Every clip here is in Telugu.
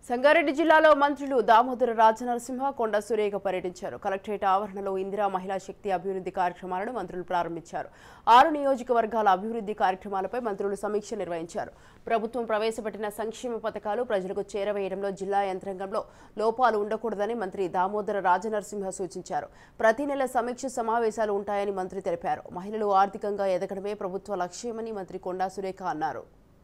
సంగారెడ్డి జిల్లాలో మంత్రులు దామోదర రాజనరసింహ, కొండ సురేఖ పర్యటించారు. కలెక్టరేట్ ఆవరణలో ఇందిరా మహిళా శక్తి అభివృద్ధి కార్యక్రమాలను మంత్రులు ప్రారంభించారు. 6 నియోజకవర్గాల అభివృద్ధి కార్యక్రమాలపై మంత్రులు సమీక్ష నిర్వహించారు. ప్రభుత్వం ప్రవేశపెట్టిన సంక్షేమ పథకాలు ప్రజలకు చేరవేయడంలో జిల్లా యంత్రాంగంలో లోపాలు ఉండకూడదని మంత్రి దామోదర రాజనరసింహ సూచించారు. ప్రతి నెల సమీక్ష సమావేశాలు ఉంటాయని మంత్రి తెలిపారు. మహిళలు ఆర్థికంగా ఎదగడమే ప్రభుత్వ లక్ష్యమని మంత్రి కొండ సురేఖ అన్నారు.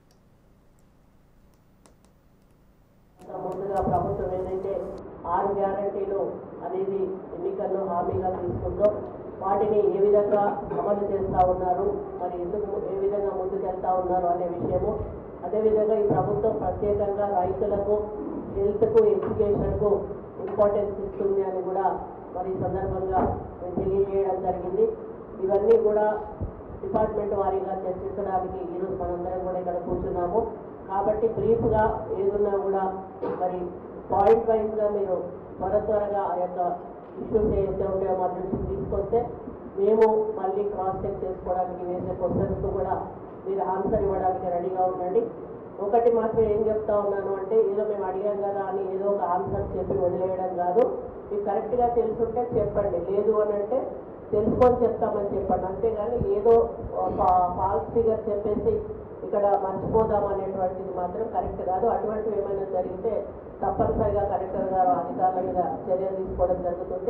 ముందుగా ప్రభుత్వం ఏదైతే 6 గ్యారంటీలు అనేది ఎన్నికల్లో హామీగా తీసుకుందో వాటిని ఏ విధంగా అమలు చేస్తూ ఉన్నారు, మరి ఎందుకు ఏ విధంగా ముందుకెళ్తా ఉన్నారు అనే విషయము, అదేవిధంగా ఈ ప్రభుత్వం ప్రత్యేకంగా రైతులకు, హెల్త్కు, ఎడ్యుకేషన్కు ఇంపార్టెన్స్ ఇస్తుంది అని కూడా మరి ఈ సందర్భంగా తెలియజేయడం జరిగింది. ఇవన్నీ కూడా డిపార్ట్మెంట్ వారీగా చర్చించడానికి ఈరోజు మనందరం కూడా ఇక్కడ కూర్చున్నాము. కాబట్టి బ్రీఫ్గా ఏదున్నా కూడా మరి పాయింట్ వైజ్గా మీరు త్వరగా ఆ యొక్క ఇష్యూస్ ఏదైతే ఉంటాయో మా దృష్టికి తీసుకొస్తే మేము మళ్ళీ క్రాస్ చెక్ చేసుకోవడానికి వేసే క్వశ్చన్స్కు కూడా మీరు ఆన్సర్ ఇవ్వడానికి రెడీగా ఉండండి. ఒకటి మాత్రం ఏం చెప్తా ఉన్నాను అంటే, ఏదో మేము అడిగాం కదా అని ఏదో ఒక ఆన్సర్ చెప్పి వదిలేయడం కాదు. మీకు కరెక్ట్గా తెలుసుంటే చెప్పండి, లేదు అని అంటే తెలుసుకొని చెప్తామని చెప్పండి. అంతేగాని ఏదో ఫాల్స్ ఫిగర్ చెప్పేసి ఇక్కడ మర్చిపోదాం అనేటువంటిది మాత్రం కరెక్ట్ కాదు. అటువంటివి ఏమైనా జరిగితే తప్పనిసరిగా కలెక్టర్ గారు అధికారుల మీద చర్యలు తీసుకోవడం జరుగుతుంది.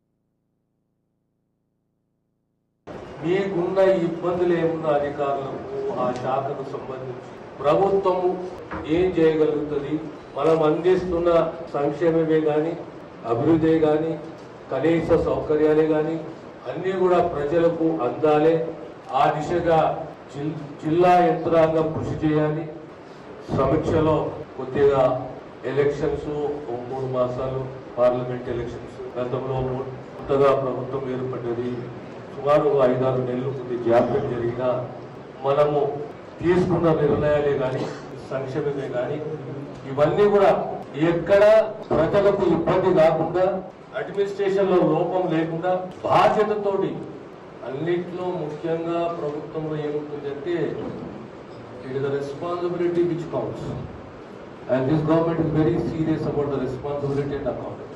మీకున్న ఇబ్బందులు ఏమున్న అధికారులకు, ఆ శాఖకు సంబంధించి ప్రభుత్వం ఏం చేయగలుగుతుంది, మనం అందిస్తున్న సంక్షేమమే కానీ, అభివృద్ధి కానీ, కనీస సౌకర్యాలే కానీ అన్నీ కూడా ప్రజలకు అందాలే. ఆ దిశగా జిల్లా యంత్రాంగం కృషి చేయాలి. సమీక్షలో కొద్దిగా ఎలక్షన్స్ 3 మాసాలు పార్లమెంట్ ఎలక్షన్స్, గతంలో కొత్తగా ప్రభుత్వం ఏర్పడ్డది, సుమారు 5-6 నెలలు కొద్ది జాప్యం జరిగినా మనము తీసుకున్న నిర్ణయాలే కానీ, సంక్షేమమే కానీ ఇవన్నీ కూడా ఎక్కడ ప్రజలకు ఇబ్బంది కాకుండా, అడ్మినిస్ట్రేషన్ లో లోపం లేకుండా బాధ్యతతోటి అన్నిట్లో ముఖ్యంగా ప్రభుత్వంలో ఏముంటుందంటే it is the responsibility which counts, and this government is very serious about the responsibility and accountability.